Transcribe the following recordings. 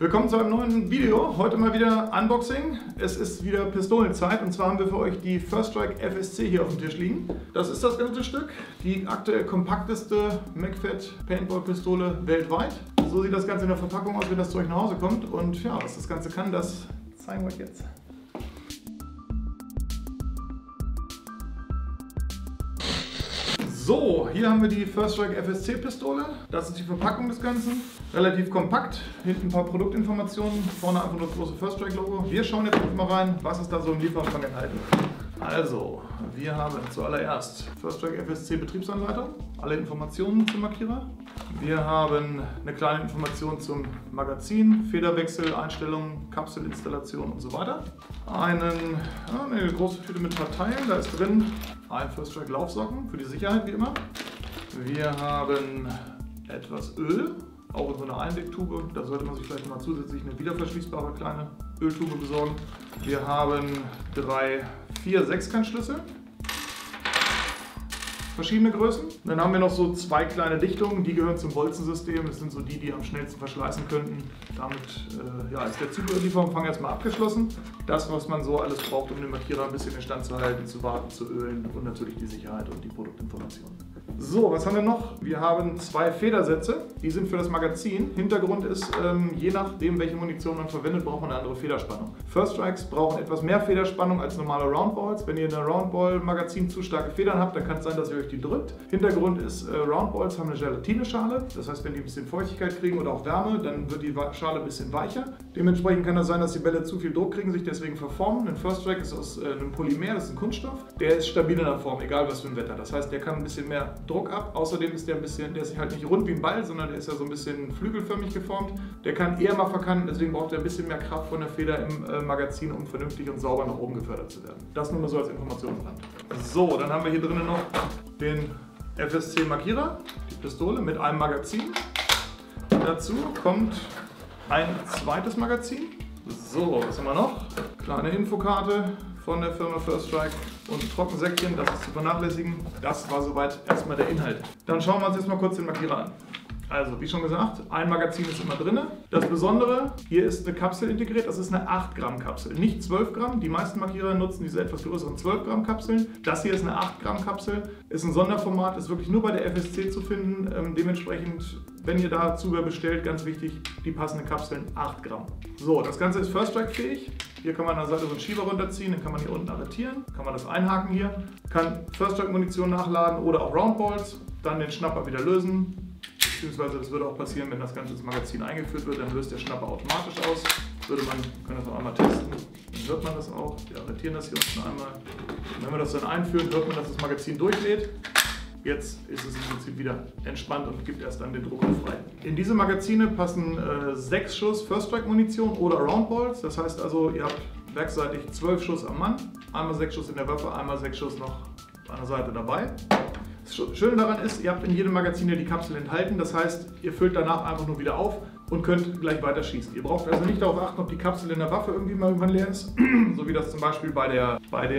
Willkommen zu einem neuen Video. Heute mal wieder Unboxing. Es ist wieder Pistolenzeit und zwar haben wir für euch die First Strike FSC hier auf dem Tisch liegen. Das ist das ganze Stück, die aktuell kompakteste McFadden Paintball-Pistole weltweit. So sieht das Ganze in der Verpackung aus, wenn das zu euch nach Hause kommt. Und ja, was das Ganze kann, das zeigen wir euch jetzt. So, hier haben wir die First Strike FSC Pistole. Das ist die Verpackung des Ganzen. Relativ kompakt. Hinten ein paar Produktinformationen. Vorne einfach nur das große First Strike Logo. Wir schauen jetzt mal rein, was ist da so im Lieferumfang enthalten. Also, wir haben zuallererst First Strike FSC Betriebsanleitung. Alle Informationen zum Markierer. Wir haben eine kleine Information zum Magazin, Federwechsel, Einstellungen, Kapselinstallation und so weiter. Eine große Tüte mit ein paar Teilen, da ist drin ein First Strike Laufsocken für die Sicherheit wie immer. Wir haben etwas Öl, auch in so einer Einwegtube, da sollte man sich vielleicht mal zusätzlich eine wiederverschließbare kleine Öltube besorgen. Wir haben 4 Sechskantschlüssel. Verschiedene Größen. Dann haben wir noch so 2 kleine Dichtungen, die gehören zum Bolzensystem. Das sind so die am schnellsten verschleißen könnten. Damit ist der Zubehörlieferumfang erstmal abgeschlossen. Das, was man so alles braucht, um den Markierer ein bisschen in Stand zu halten, zu warten, zu ölen und natürlich die Sicherheit und die Produktinformationen. So, was haben wir noch? Wir haben 2 Federsätze, die sind für das Magazin. Hintergrund ist, je nachdem welche Munition man verwendet, braucht man eine andere Federspannung. First Strikes brauchen etwas mehr Federspannung als normale Roundballs. Wenn ihr in einer Roundball-Magazin zu starke Federn habt, dann kann es sein, dass ihr euch die drückt. Hintergrund ist, Roundballs haben eine Gelatineschale. Das heißt, wenn die ein bisschen Feuchtigkeit kriegen oder auch Wärme, dann wird die Schale ein bisschen weicher. Dementsprechend kann das sein, dass die Bälle zu viel Druck kriegen, sich deswegen verformen. Ein First Strike ist aus einem Polymer, das ist ein Kunststoff. Der ist stabil in der Form, egal was für ein Wetter. Das heißt, der kann ein bisschen mehr Druck ab. Außerdem ist der ist halt nicht rund wie ein Ball, sondern der ist ja so ein bisschen flügelförmig geformt. Der kann eher mal verkanten, deswegen braucht er ein bisschen mehr Kraft von der Feder im Magazin, um vernünftig und sauber nach oben gefördert zu werden. Das nur mal so als Information dran. So, dann haben wir hier drinnen noch den FSC Markierer, die Pistole mit einem Magazin. Dazu kommt ein zweites Magazin. So, was haben wir noch? Kleine Infokarte von der Firma First Strike und ein Trockensäckchen, das ist zu vernachlässigen. Das war soweit erstmal der Inhalt. Dann schauen wir uns jetzt mal kurz den Markierer an. Also, wie schon gesagt, ein Magazin ist immer drin. Das Besondere, hier ist eine Kapsel integriert, das ist eine 8 Gramm Kapsel, nicht 12 Gramm. Die meisten Markierer nutzen diese etwas größeren 12 Gramm Kapseln. Das hier ist eine 8 Gramm Kapsel, ist ein Sonderformat, ist wirklich nur bei der FSC zu finden. Dementsprechend, wenn ihr da Zubehör bestellt, ganz wichtig, die passenden Kapseln 8 Gramm. So, das Ganze ist First Strike fähig. Hier kann man an der Seite so einen Schieber runterziehen, dann kann man hier unten arretieren, kann man das einhaken hier, kann First Strike Munition nachladen oder auch Roundballs, dann den Schnapper wieder lösen. Beziehungsweise das würde auch passieren, wenn das Ganze ins Magazin eingeführt wird, dann löst der Schnapper automatisch aus. Können das auch einmal testen, dann hört man das auch. Wir arretieren das hier unten einmal. Und wenn wir das dann einführen, hört man, dass das Magazin durchlädt. Jetzt ist es im Prinzip wieder entspannt und gibt erst dann den Druck frei. In diese Magazine passen 6 Schuss First Strike Munition oder Roundballs. Das heißt also, ihr habt werkseitig 12 Schuss am Mann, einmal 6 Schuss in der Waffe, einmal 6 Schuss noch an der Seite dabei. Das Schöne daran ist, ihr habt in jedem Magazin ja die Kapsel enthalten, das heißt, ihr füllt danach einfach nur wieder auf und könnt gleich weiter schießen. Ihr braucht also nicht darauf achten, ob die Kapsel in der Waffe irgendwie mal irgendwann leer ist, so wie das zum Beispiel bei der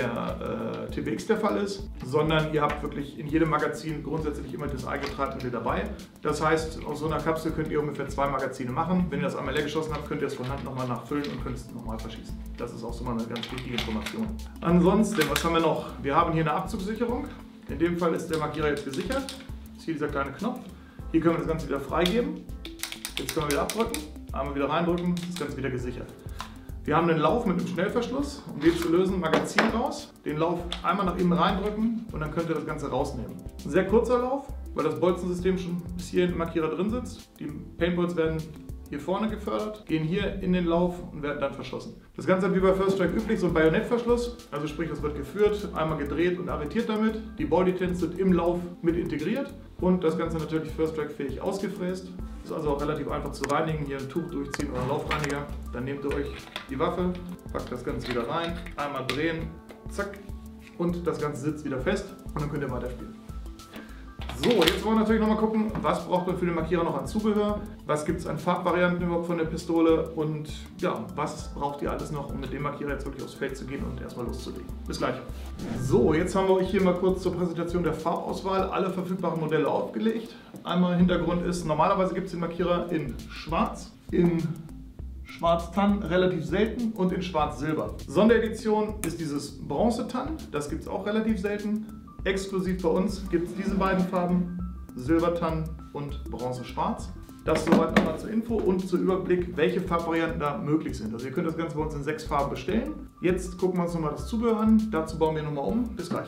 TBX der Fall ist, sondern ihr habt wirklich in jedem Magazin grundsätzlich immer das eigene Treibmittel dabei. Das heißt, aus so einer Kapsel könnt ihr ungefähr 2 Magazine machen. Wenn ihr das einmal leer geschossen habt, könnt ihr es von Hand nochmal nachfüllen und könnt es nochmal verschießen. Das ist auch so mal eine ganz wichtige Information. Ansonsten, was haben wir noch? Wir haben hier eine Abzugssicherung. In dem Fall ist der Markierer jetzt gesichert. Das ist hier dieser kleine Knopf. Hier können wir das Ganze wieder freigeben. Jetzt können wir wieder abdrücken, einmal wieder reindrücken, das Ganze wieder gesichert. Wir haben einen Lauf mit einem Schnellverschluss, um den zu lösen, Magazin raus, den Lauf einmal nach innen reindrücken und dann könnt ihr das Ganze rausnehmen. Ein sehr kurzer Lauf, weil das Bolzensystem schon bis hier im Markierer drin sitzt. Die Paintballs werden hier vorne gefördert, gehen hier in den Lauf und werden dann verschossen. Das Ganze hat wie bei First Strike üblich so ein Bajonettverschluss, also sprich, es wird geführt, einmal gedreht und arretiert damit. Die Ball-Detents sind im Lauf mit integriert und das Ganze natürlich First Strike fähig ausgefräst. Ist also auch relativ einfach zu reinigen, hier ein Tuch durchziehen oder einen Laufreiniger. Dann nehmt ihr euch die Waffe, packt das Ganze wieder rein, einmal drehen, zack, und das Ganze sitzt wieder fest und dann könnt ihr weiterspielen. So, jetzt wollen wir natürlich nochmal gucken, was braucht man für den Markierer noch an Zubehör, was gibt es an Farbvarianten überhaupt von der Pistole und ja, was braucht ihr alles noch, um mit dem Markierer jetzt wirklich aufs Feld zu gehen und erstmal loszulegen. Bis gleich. So, jetzt haben wir euch hier mal kurz zur Präsentation der Farbauswahl alle verfügbaren Modelle aufgelegt. Einmal Hintergrund ist, normalerweise gibt es den Markierer in schwarz, in Schwarz-Tann relativ selten und in Schwarz-Silber. Sonderedition ist dieses Bronze-Tann, das gibt es auch relativ selten. Exklusiv bei uns gibt es diese beiden Farben, Silbertann und Bronze-Schwarz. Das soweit nochmal zur Info und zur Überblick, welche Farbvarianten da möglich sind. Also ihr könnt das Ganze bei uns in 6 Farben bestellen. Jetzt gucken wir uns nochmal das Zubehör an. Dazu bauen wir nochmal um. Bis gleich.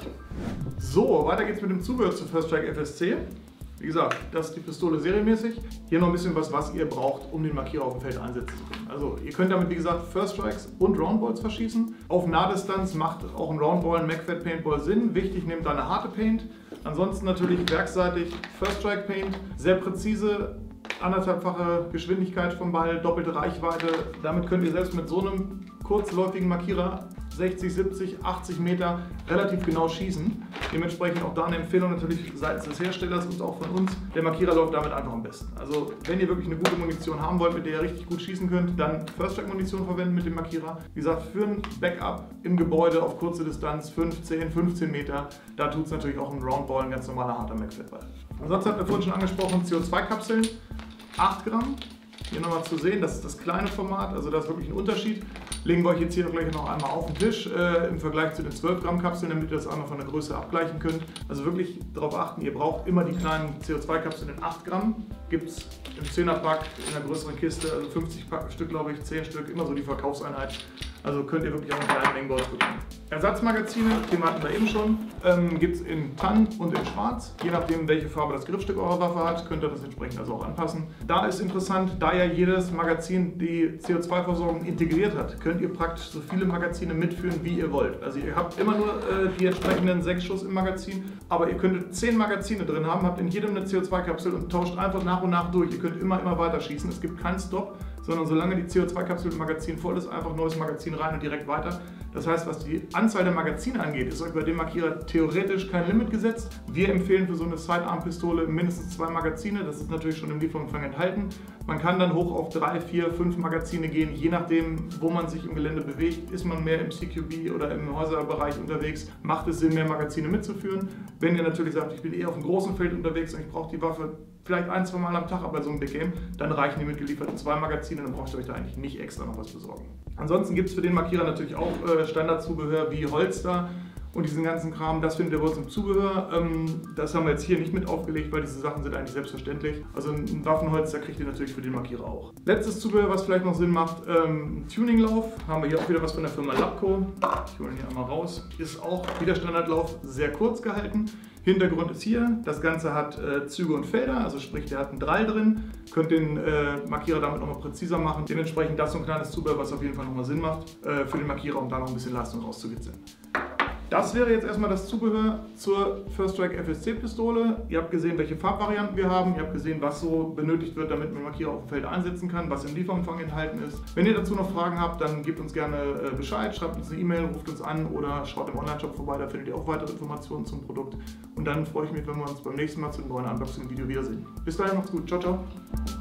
So, weiter geht's mit dem Zubehör zur First Strike FSC. Wie gesagt, das ist die Pistole serienmäßig. Hier noch ein bisschen was ihr braucht, um den Markierer auf dem Feld einsetzen zu können. Also ihr könnt damit, wie gesagt, First Strikes und Roundballs verschießen. Auf Nahdistanz macht auch ein Roundball, ein MagFed Paintball Sinn. Wichtig, nehmt da eine harte Paint. Ansonsten natürlich werkseitig First Strike Paint. Sehr präzise, anderthalbfache Geschwindigkeit vom Ball, doppelte Reichweite. Damit könnt ihr selbst mit so einem kurzläufigen Markierer 60, 70, 80 Meter relativ genau schießen. Dementsprechend auch da eine Empfehlung natürlich seitens des Herstellers und auch von uns. Der Markierer läuft damit einfach am besten. Also wenn ihr wirklich eine gute Munition haben wollt, mit der ihr richtig gut schießen könnt, dann First Strike Munition verwenden mit dem Markierer. Wie gesagt, für ein Backup im Gebäude auf kurze Distanz, 15, 15 Meter, da tut es natürlich auch ein Roundball, ein ganz normaler harter MagFed-Ball. Ansonsten hatten wir vorhin schon angesprochen, CO2-Kapseln, 8 Gramm. Hier nochmal zu sehen, das ist das kleine Format, also da ist wirklich ein Unterschied. Legen wir euch jetzt hier gleich noch einmal auf den Tisch im Vergleich zu den 12 Gramm Kapseln, damit ihr das einmal von der Größe abgleichen könnt. Also wirklich darauf achten, ihr braucht immer die kleinen CO2-Kapseln in 8 Gramm. Gibt es im 10er-Pack in einer größeren Kiste, also 50 Stück glaube ich, 10 Stück, immer so die Verkaufseinheit. Also könnt ihr wirklich auch in kleinen Mengen bei uns bekommen. Ersatzmagazine, die hatten wir eben schon, gibt es in Tann und in Schwarz. Je nachdem, welche Farbe das Griffstück eurer Waffe hat, könnt ihr das entsprechend also auch anpassen. Da ist interessant, da ja jedes Magazin die CO2-Versorgung integriert hat, könnt ihr praktisch so viele Magazine mitführen, wie ihr wollt. Also ihr habt immer nur die entsprechenden 6 Schuss im Magazin, aber ihr könntet 10 Magazine drin haben, habt in jedem eine CO2-Kapsel und tauscht einfach nach und nach durch. Ihr könnt immer weiter schießen, es gibt keinen Stop, sondern solange die CO2-Kapsel im Magazin voll ist, einfach neues Magazin rein und direkt weiter. Das heißt, was die Anzahl der Magazine angeht, ist euch bei dem Markierer theoretisch kein Limit gesetzt. Wir empfehlen für so eine Sidearm-Pistole mindestens 2 Magazine, das ist natürlich schon im Lieferumfang enthalten. Man kann dann hoch auf 3, 4, 5 Magazine gehen, je nachdem, wo man sich im Gelände bewegt. Ist man mehr im CQB oder im Häuserbereich unterwegs, macht es Sinn, mehr Magazine mitzuführen. Wenn ihr natürlich sagt, ich bin eher auf einem großen Feld unterwegs und ich brauche die Waffe vielleicht 1, 2 Mal am Tag, aber so ein Big Game, dann reichen die mitgelieferten 2 Magazine, dann braucht ihr euch da eigentlich nicht extra noch was besorgen. Ansonsten gibt es für den Markierer natürlich auch Standardzubehör wie Holster und diesen ganzen Kram. Das findet ihr bei uns im Zubehör. Das haben wir jetzt hier nicht mit aufgelegt, weil diese Sachen sind eigentlich selbstverständlich. Also ein Waffenholster kriegt ihr natürlich für den Markierer auch. Letztes Zubehör, was vielleicht noch Sinn macht, Tuninglauf. Haben wir hier auch wieder was von der Firma Labco. Ich hole ihn hier einmal raus. Ist auch wieder Standardlauf, sehr kurz gehalten. Hintergrund ist hier, das Ganze hat Züge und Felder, also sprich, der hat einen Drall drin. Könnt den Markierer damit nochmal präziser machen. Dementsprechend das so ein kleines Zubehör, was auf jeden Fall nochmal Sinn macht für den Markierer, um da noch ein bisschen Leistung rauszukitzeln. Das wäre jetzt erstmal das Zubehör zur First Strike FSC Pistole. Ihr habt gesehen, welche Farbvarianten wir haben. Ihr habt gesehen, was so benötigt wird, damit man Markierer auf dem Feld einsetzen kann, was im Lieferumfang enthalten ist. Wenn ihr dazu noch Fragen habt, dann gebt uns gerne Bescheid, schreibt uns eine E-Mail, ruft uns an oder schaut im Online-Shop vorbei, da findet ihr auch weitere Informationen zum Produkt. Und dann freue ich mich, wenn wir uns beim nächsten Mal zu einem neuen Unboxing-Video wiedersehen. Bis dahin, macht's gut. Ciao, ciao.